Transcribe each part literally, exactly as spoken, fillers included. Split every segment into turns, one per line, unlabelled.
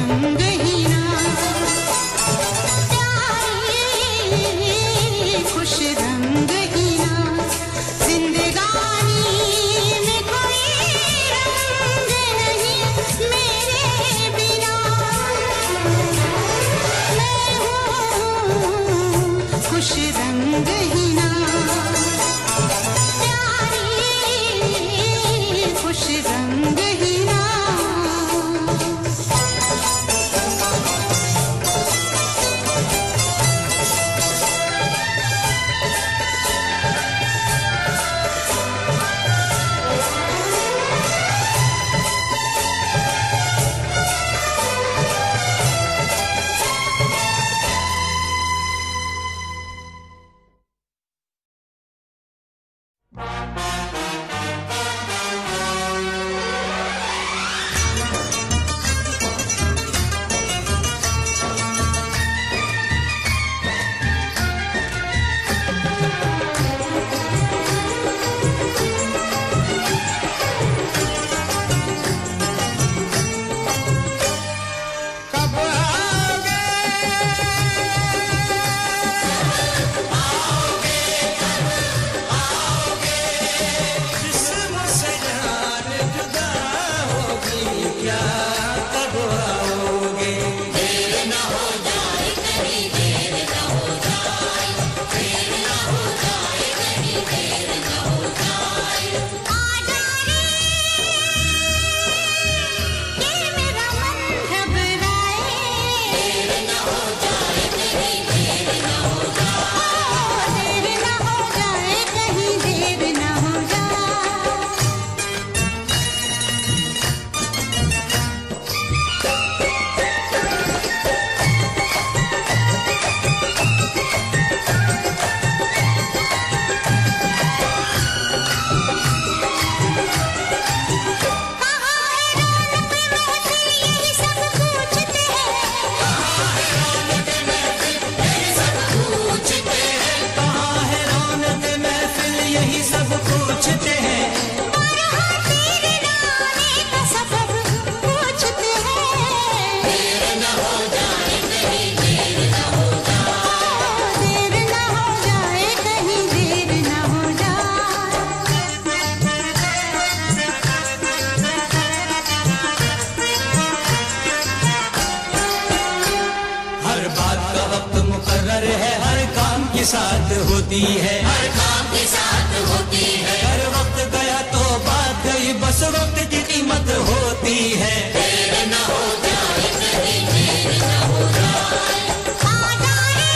साथ होती है,
हर काम के साथ होती है।
हर वक्त गया तो बात गई, बस वक्त की कीमत होती है।
देर न हो जाए कहीं, देर न हो जाए। आ जाए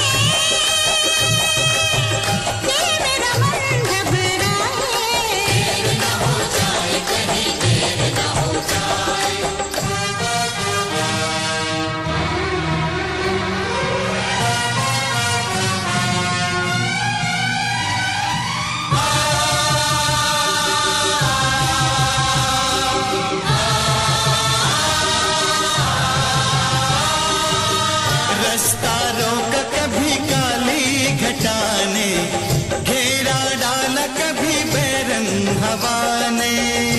ये मेरा मन घबराए। देर न हो जाए कहीं, देर न हो जाए।
रास्ता रोका कभी काली घटा ने, घेरा डाला कभी बैरंग हवा ने।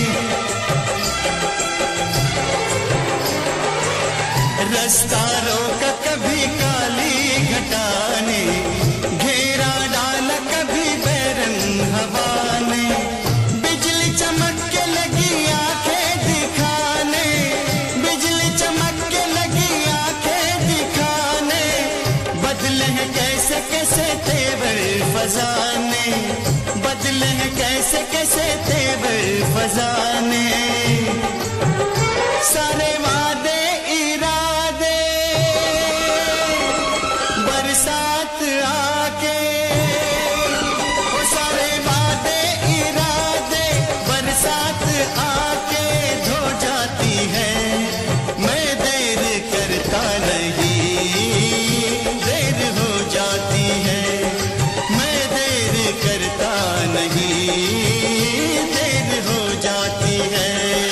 रास्ता रोका कभी काली घटा ने, घेरा डाला कभी बैरंग हवा ने। बिजली चमक के लगी आंखें दिखाने, बिजली चमक के लगी आंखें दिखाने। बदले हैं कैसे कैसे तेवर फजाने, बदले हैं कैसे कैसे तेवर फजाने। सारे वादे इरादे बरसात आके, वो सारे वादे इरादे बरसात आके धो जाती है। मैं देर करता नहीं, देर हो जाती है। मैं देर करता नहीं, देर हो जाती है।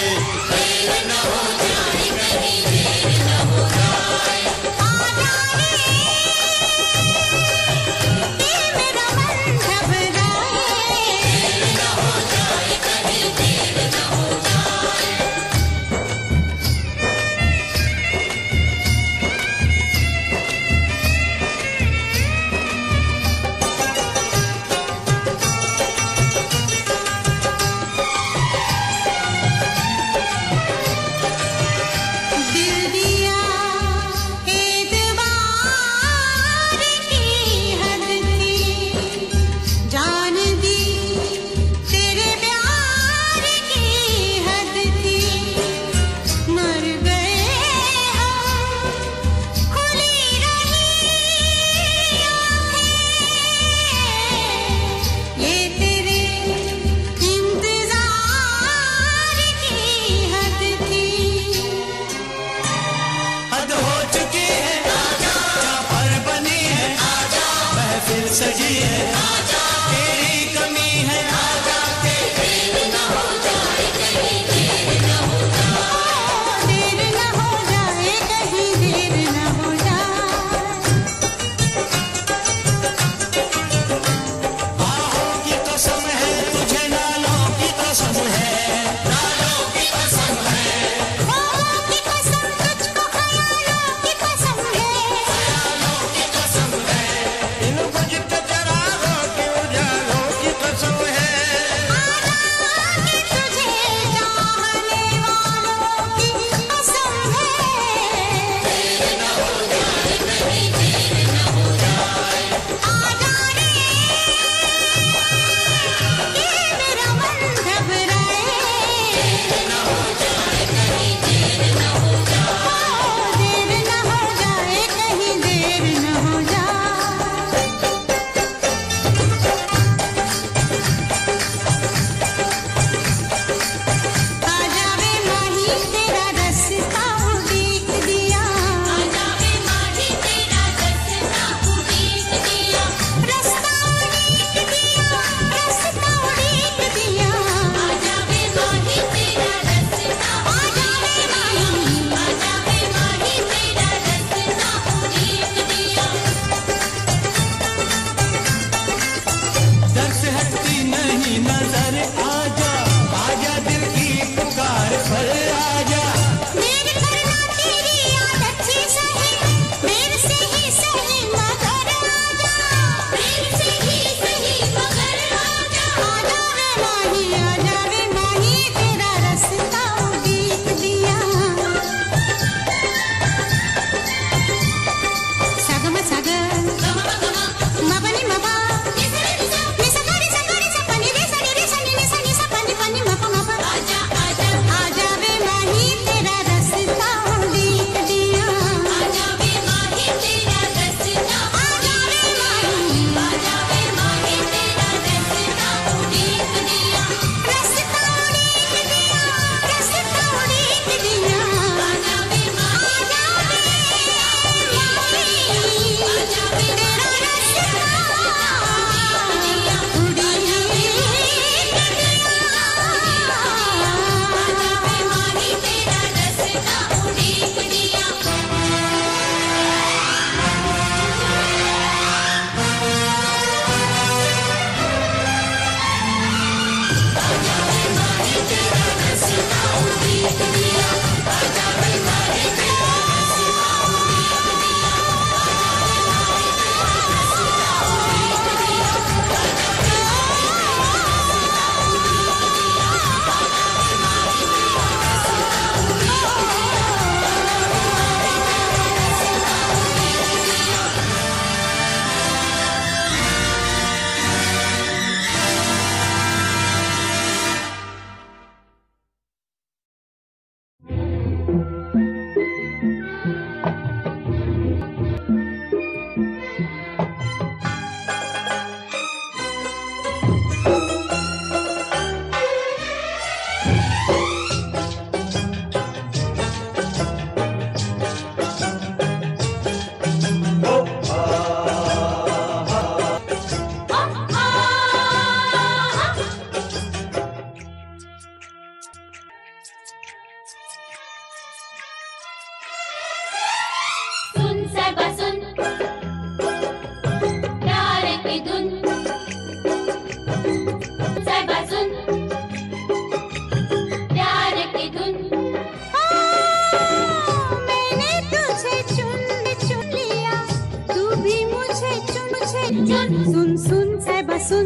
सुन सुन साहिबा सुन,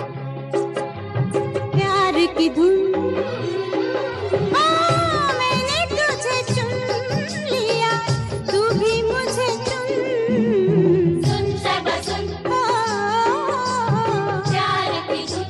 प्यार की धुन। ओ मैंने तुझे चुन लिया, तू भी मुझे चुन। सुन साहिबा सुन, प्यार की धुन।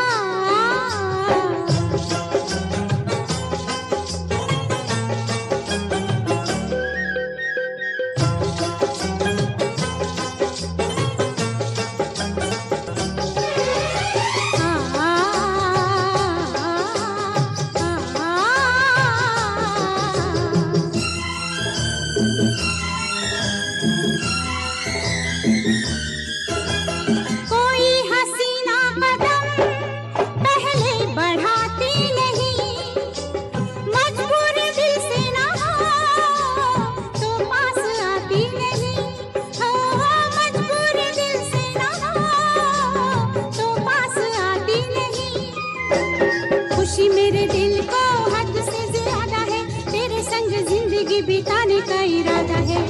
कोई हसीना कदम पहले बढ़ाती नहीं, मजबूर दिल से ना हो तो पास आती नहीं। हो मजबूर दिल से ना हो तो पास आती नहीं। खुशी मेरे दिल को हद से ज्यादा है, तेरे संग जिंदगी बिताने का इरादा है।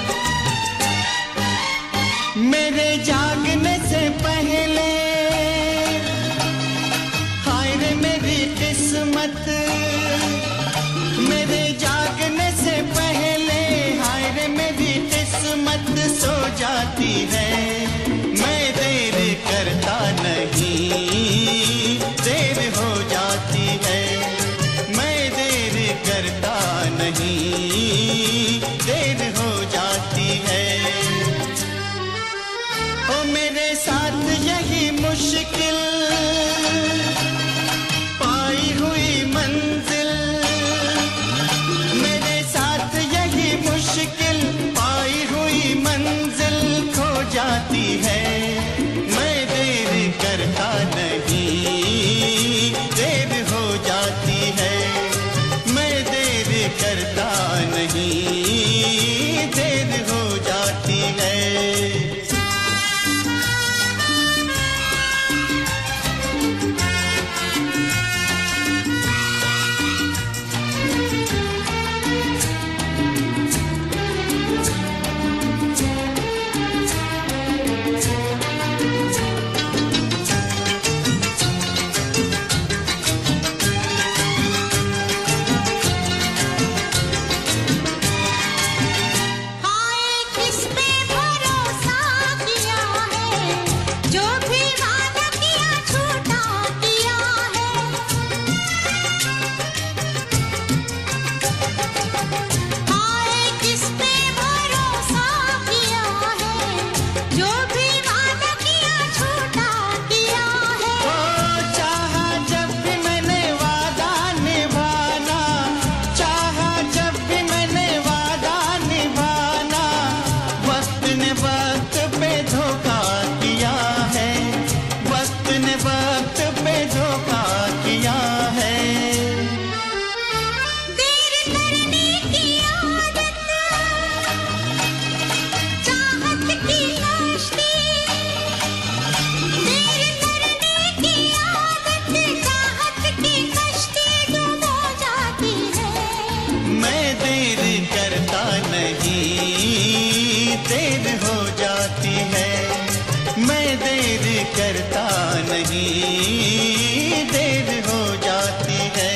मेरे जागने से पहले
जाती है। मैं देर करता नहीं, देर हो जाती है। मैं देर करता नहीं, देर हो जाती है। ओ मेरे साथ यही मुश्किल पाई हुई मंजिल, मेरे साथ यही मुश्किल पाई हुई मंजिल खो जाती है। मैं देर करता नहीं, देर हो जाती है। मैं देर करता नहीं, देर हो जाती है। देर हो जाती है। मैं देर करता नहीं, देर हो जाती है।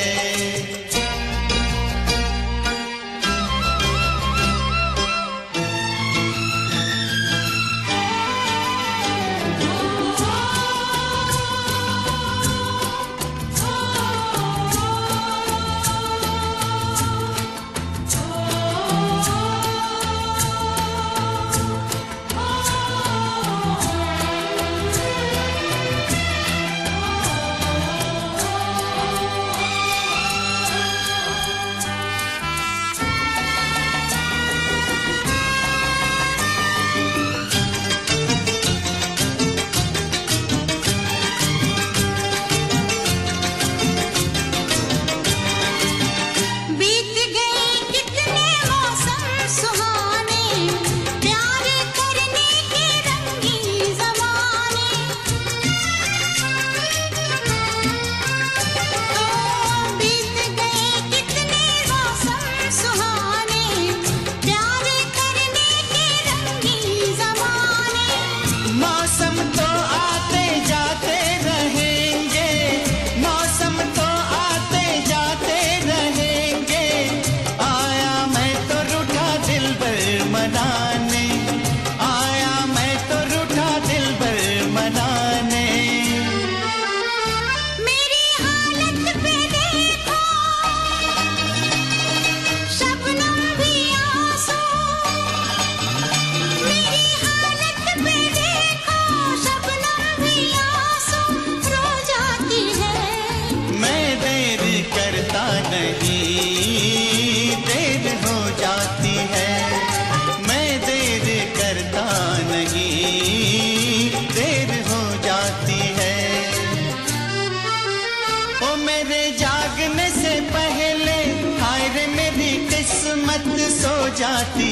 सो जाती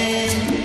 है।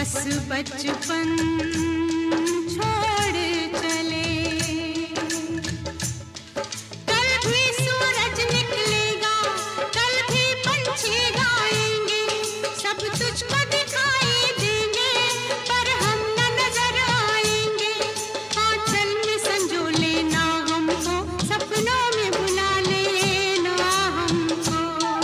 बस बचपन छोड़ चले। कल भी सूरज निकलेगा, कल भी पंछी गाएंगे, सब तुझको दिखाई देंगे, पर हम न नजर आएंगे। आंचल में संजो लेना हमको, सपनों में बुला लेना हमको।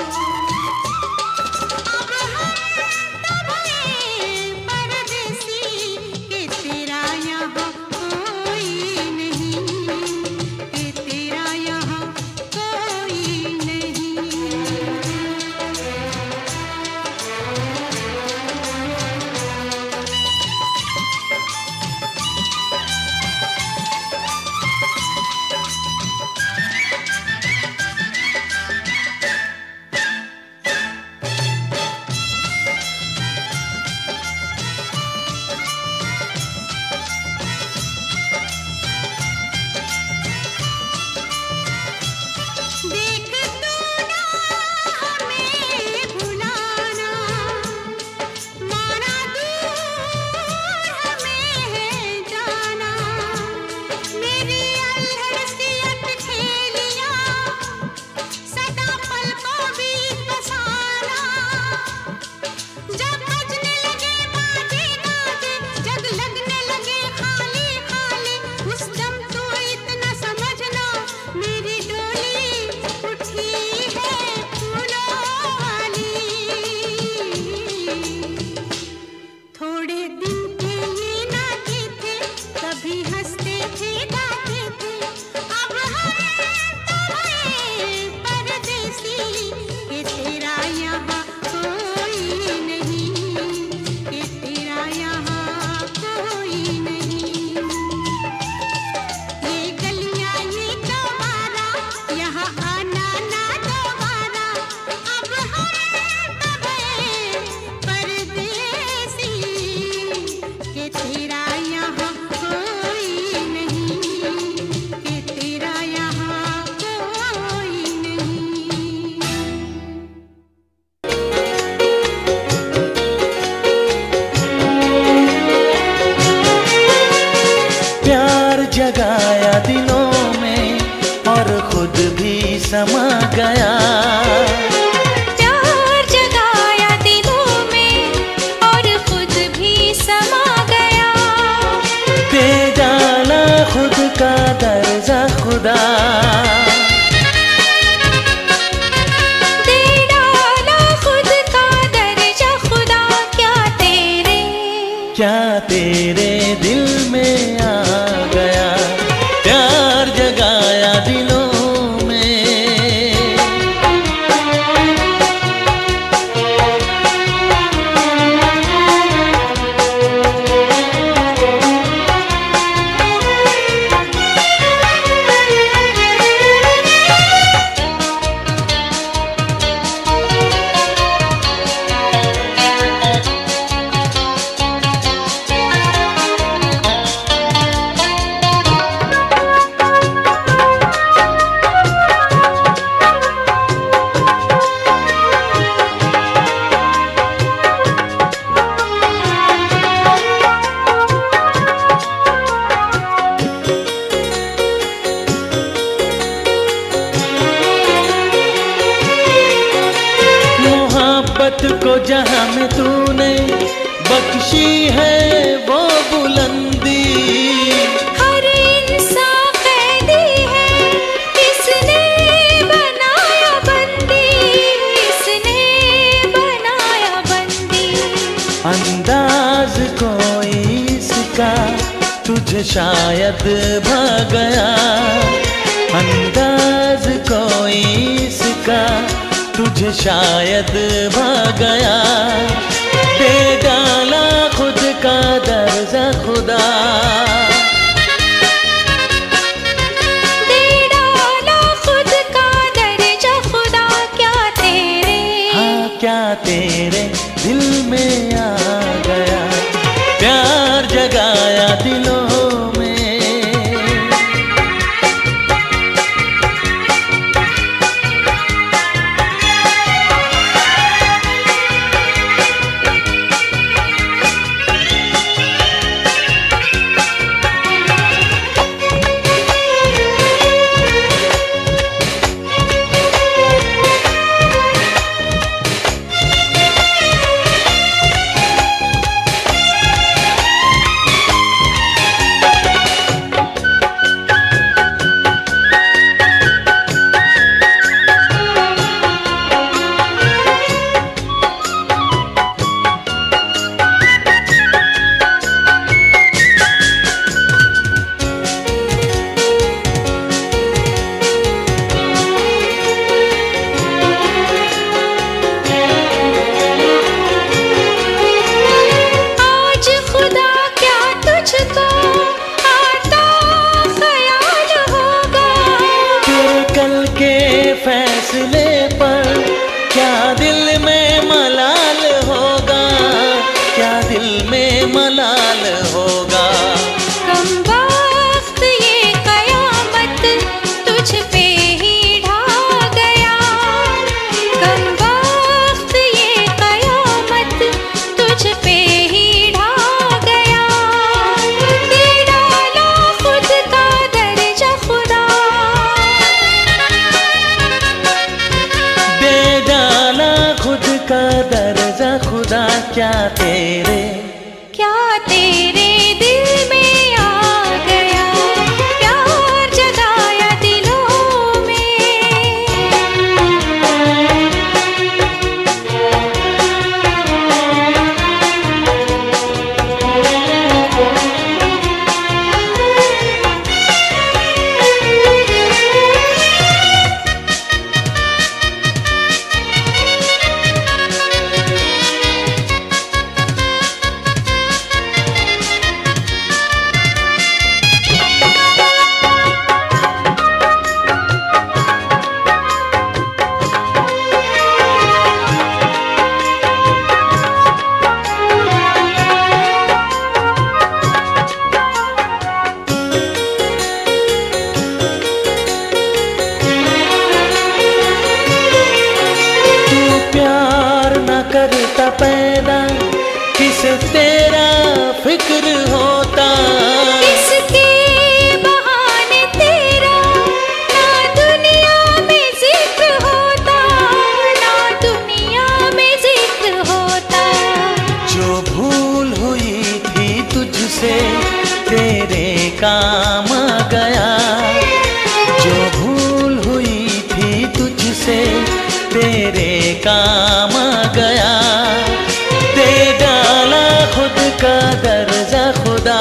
अब हम तो भये परदेसी के तेरा यहाँ कोई नहीं, के तेरा यहाँ कोई नहीं। देख तू ना हमें भुलाना, माना दूर हमें है जाना। मेरी अल्हड़ सी अटखेलियाँ सदा पलकों बीच बसाना। जब बजने लगे बाजे गाजे, जग लगने लगे खाली खाली, उस दम तू इतना समझना, मेरी डोली उठी है फूलों वाली। थोड़े दिन के ये नाते थे, कभी हंसते थे गाते थे। अब हम तो भये परदेसी के तेरा यहाँ कोई नहीं, के तेरा यहाँ कोई नहीं। ये गलियाँ ये चौबारा, यहाँ आना ना दोबारा। अब हम तो भये परदेसी के तेरा यहाँ कोई नहीं, के तेरा यहाँ कोई नहीं।
प्यार जगाया दिलों में और खुद भी समा गया।
प्यार जगाया दिलों में और खुद भी समा गया।
दे डाला खुद का दर्जा खुदा,
दे डाला खुद का दर्जा खुदा। क्या तेरे
क्या तेरे दिल में आ गया, प्यार जगाया दिलों में। मोहब्बत को जहां में तूने बख्शी है वो बुलंदी,
हर इंसान कैदी है, इसने बनाया बंदी, इसने बनाया बंदी।
अंदाज कोई इसका तुझे शायद भा गया, अंदाज कोई इसका तुझे शायद भा गया। दे डाला खुद का दर्जा खुदा,
दे डाला खुद का दर्जा खुदा। क्या तेरे
हाँ क्या तेरे दिल में आ गया, प्यार जगाया दिलों में। क्या तेरे
क्या तेरे दिल में आ गया, प्यार जगाया दिलों में।
करता पैदा किसे तेरा फिक्र होता,
किसके बहाने तेरा ना दुनिया में जिक्र होता, ना दुनिया में जिक्र होता।
जो भूल हुई थी तुझसे तेरे काम आ गया, जो भूल हुई थी तुझसे तेरे काम आ गया। दे डाला खुद का दर्जा खुदा,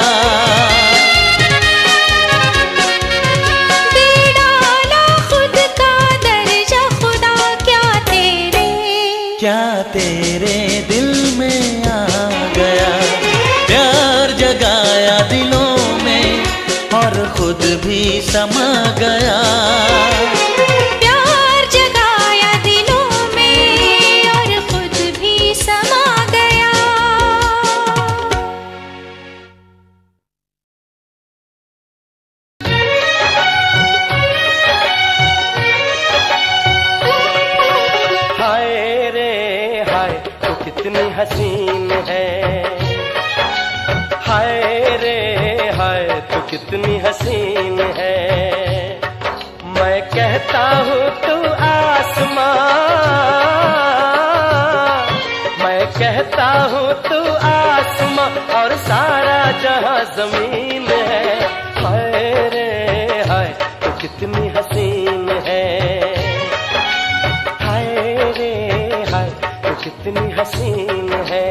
दे डाला खुद का दर्जा खुदा। क्या तेरे
क्या तेरे दिल में आ गया, प्यार जगाया दिलों में और खुद भी समा गया।
कितनी हसीन है, हाय रे हाय तू कितनी हसीन है। मैं कहता हूँ तू आसमां, मैं कहता हूँ तू आसमां और सारा जहां जमीन है। हाय रे हाय तू कितनी हसीन है, हाय रे हाय तू कितनी हसीन है।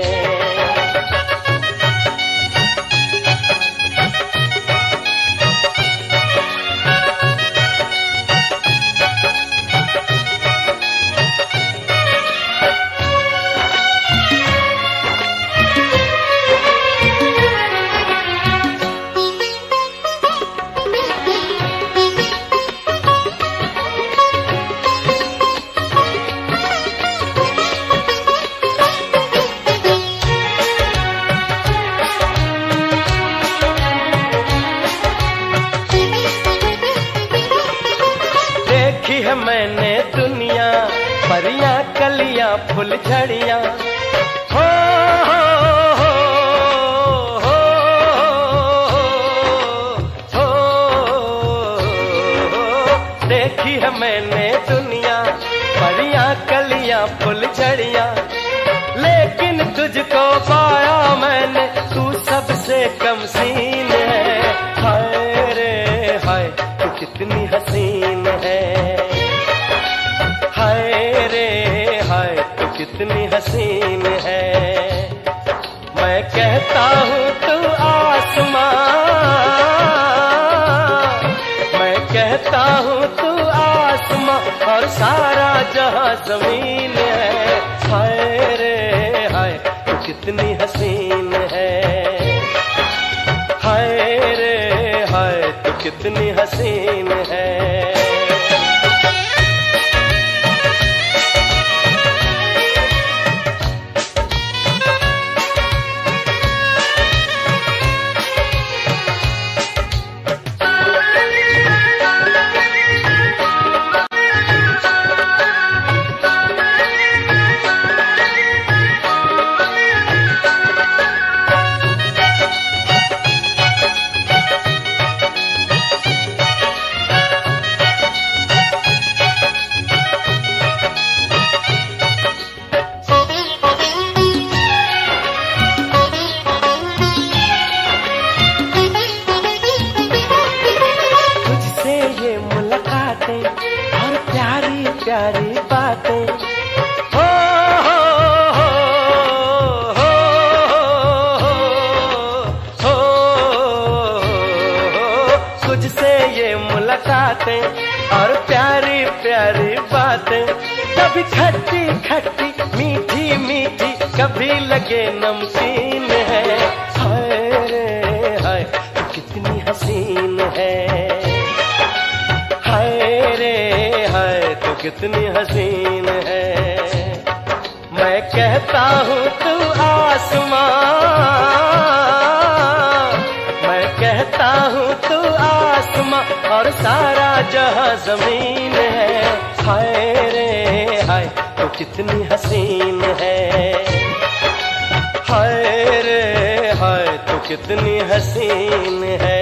देखी है मैंने दुनिया, परियां कलियां फुल झड़ियां, हो हो हो हो हो हो। देखी है मैंने दुनिया, परियां कलियां फुल झड़ियां, लेकिन तुझको पाया मैंने, तू सबसे कम सीन है। हाय रे हाय तू कितनी हसीन है, हाय रे हाय तू कितनी हसीन है। मैं कहता हूँ तू आसमां, मैं कहता हूँ तू आसमां और सारा जहां जमीन है। हाय रे हाय तू कितनी हसीन है, हाय रे हाय तू कितनी हसीन है। खट्टी खट्टी मीठी मीठी कभी लगे नमकीन है। हाय रे हाय तू कितनी हसीन है, हाय रे हाय तू कितनी हसीन है। मैं कहता हूँ तू आसमां, मैं कहता हूँ तू आसमां और सारा जहां जमीन है। हाय रे हाय तू कितनी हसीन है, हाय रे हाय तू कितनी हसीन है।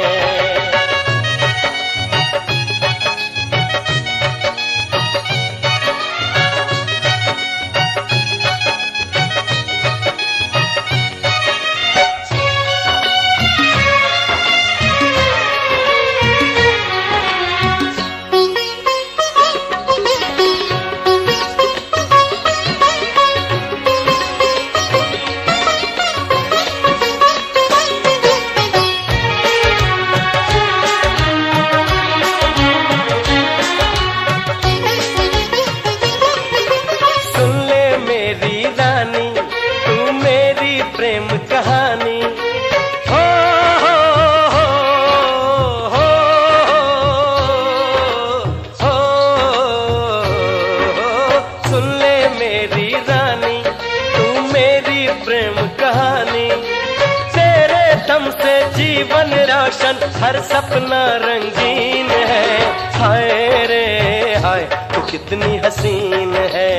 जीवन रोशन हर सपना रंगीन है। हाय रे हाय तू कितनी हसीन है,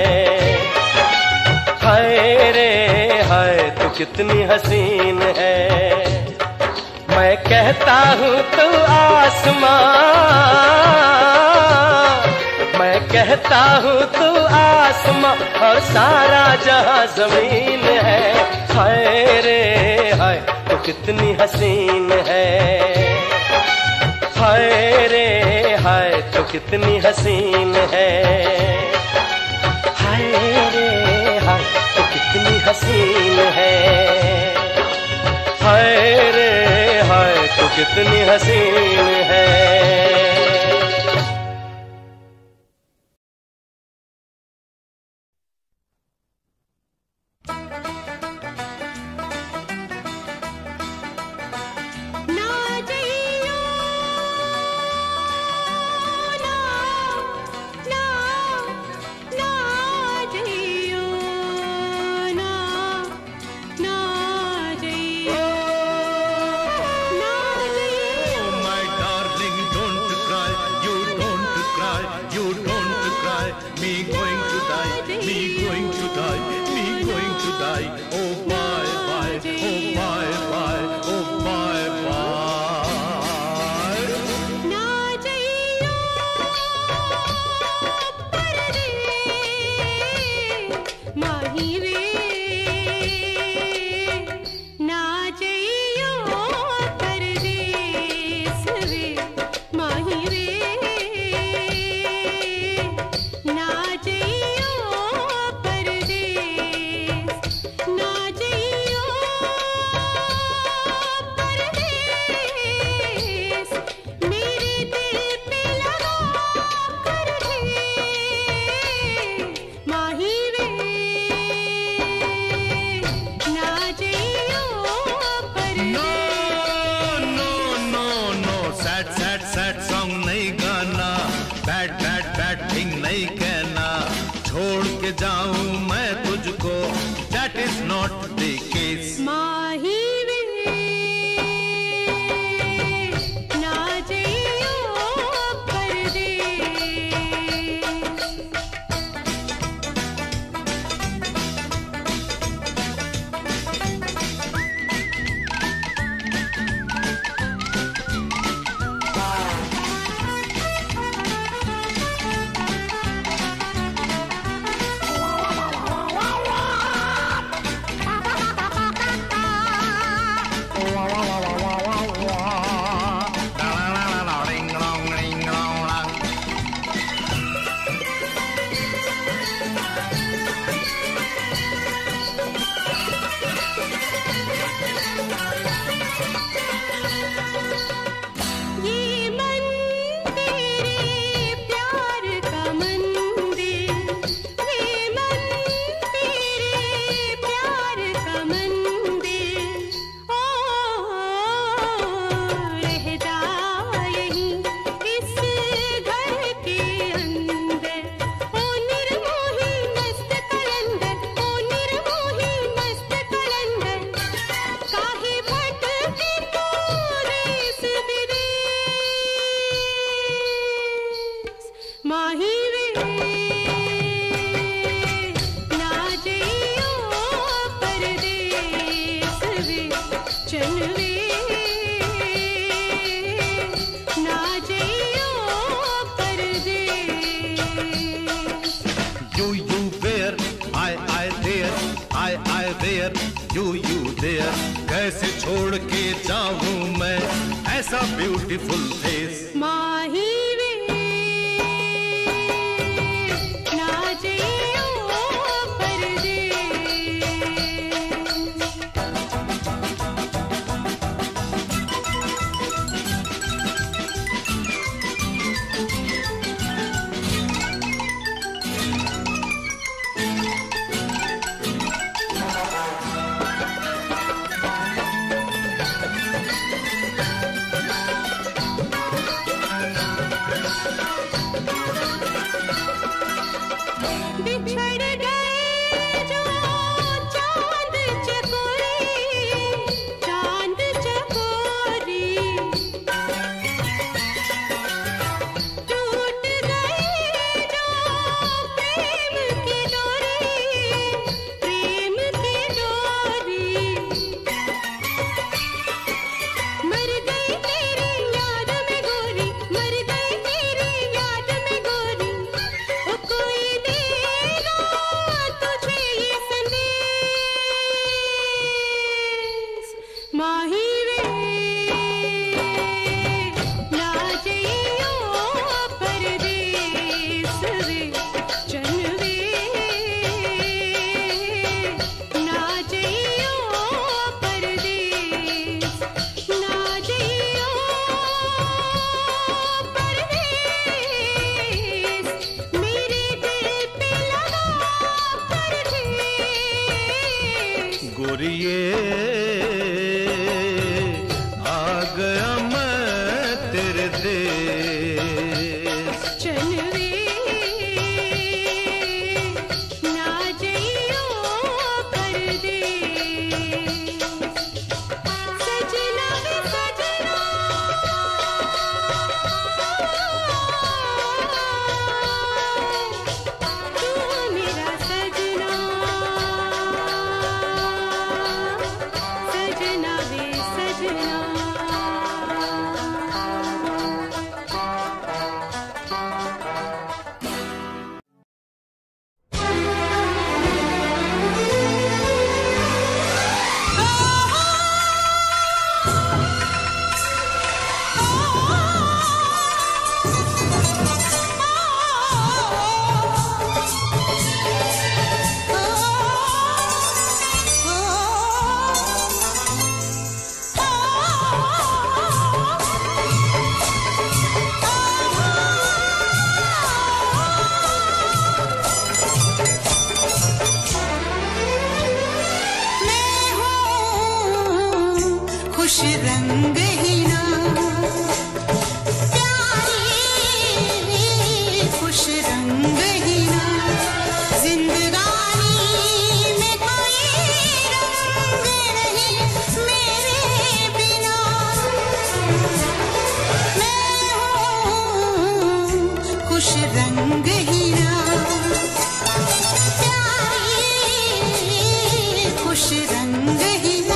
हाय रे हाय तू कितनी हसीन है। मैं कहता हूँ तू आसमां, मैं कहता हूँ तू आसमां और सारा जहां जमीन है। हाय रे हाय तू कितनी हसीन है, हाय रे हाय तू कितनी हसीन है। हाय रे हाय तू कितनी हसीन है, हाय रे हाय तू कितनी हसीन है।
I I there, you you there, कैसे छोड़ के जाऊं मैं ऐसा ब्यूटीफुल फेस।
माही वे ना जइयो परदेस। बिछड़ गए जो चांद चकोरी, चांद चकोरी, टूट गई जो प्रेम की डोरी, प्रेम की डोरी। मर गई तेरी याद में गोरी, मर गई तेरी याद में गोरी। ओ कोई देगा तुझे ये संदेश, माही वे ना जइयो परदेस रे, चन वे ना जइयो परदेस, ना जइयो परदेस, मेरे दिल पे लगा परदेस।
गोरिये आ गया मैं तेरे देश।
चल वे ना जइयो परदेस, सजना वे सजना, तू मेरा सजना, सजना वे सजना। मैं हूँ खुश रंग हीना, प्यारी खुश रंग हीना, जिंदगानी में कोई रंग नहीं मेरे बिना। मैं हूँ खुश रंग हीना, प्यारी खुश रंग हीना।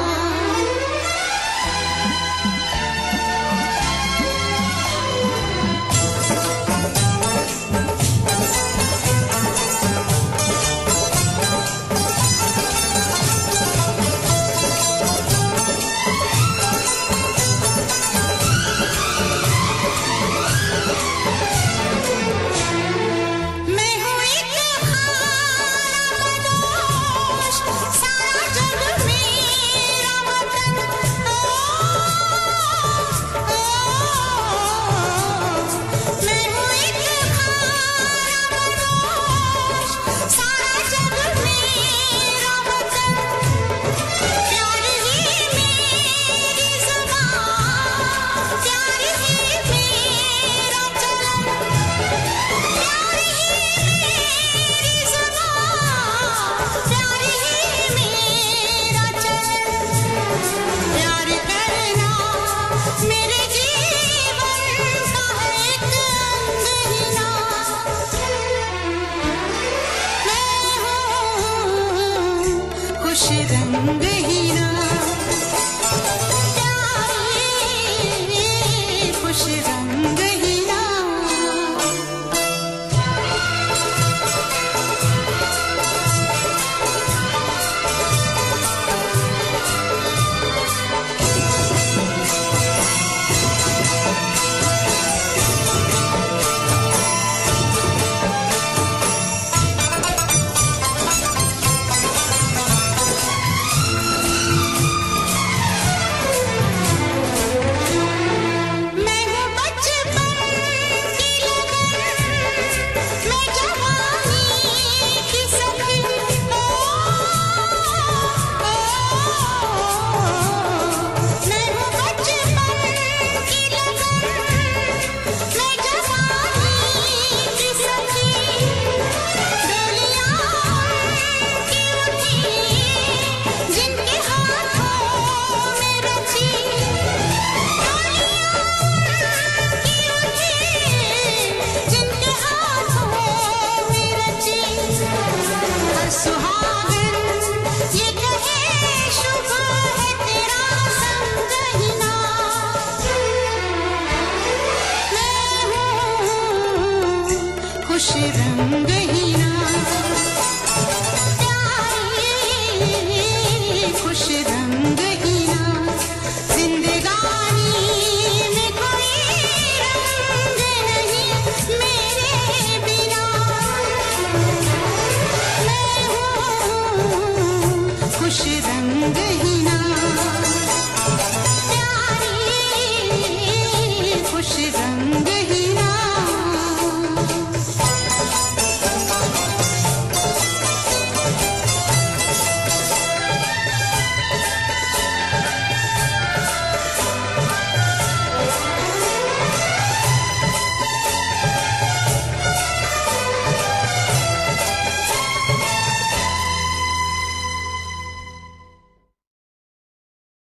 मैं हूँ एक खामोश, सारा जग मेरा वतन। ओ, ओ, मैं हूँ एक खामोश, सारा जग मेरा वतन। प्यार ही मेरी ज़ुबान, प्यार ही मेरा चलन, प्यार ही मेरी ज़ुबान, प्यार ही मेरा चलन। प्यार करना मेरे जीवन का है एक अंगहीना। मैं हूँ खुश रंग हीना, प्यारी खुश रंग हीना। खुश रंग